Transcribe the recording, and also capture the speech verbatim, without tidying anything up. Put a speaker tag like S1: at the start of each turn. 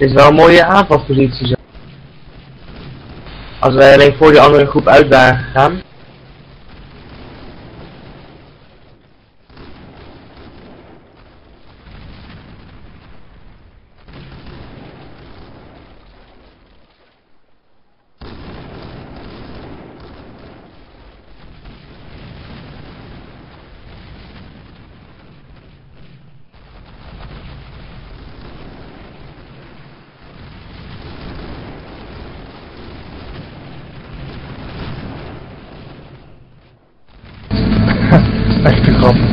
S1: Dit is wel een mooie aanvalpositie zo. Als wij alleen voor die andere groep uit waren gegaan.
S2: Echt te grappig.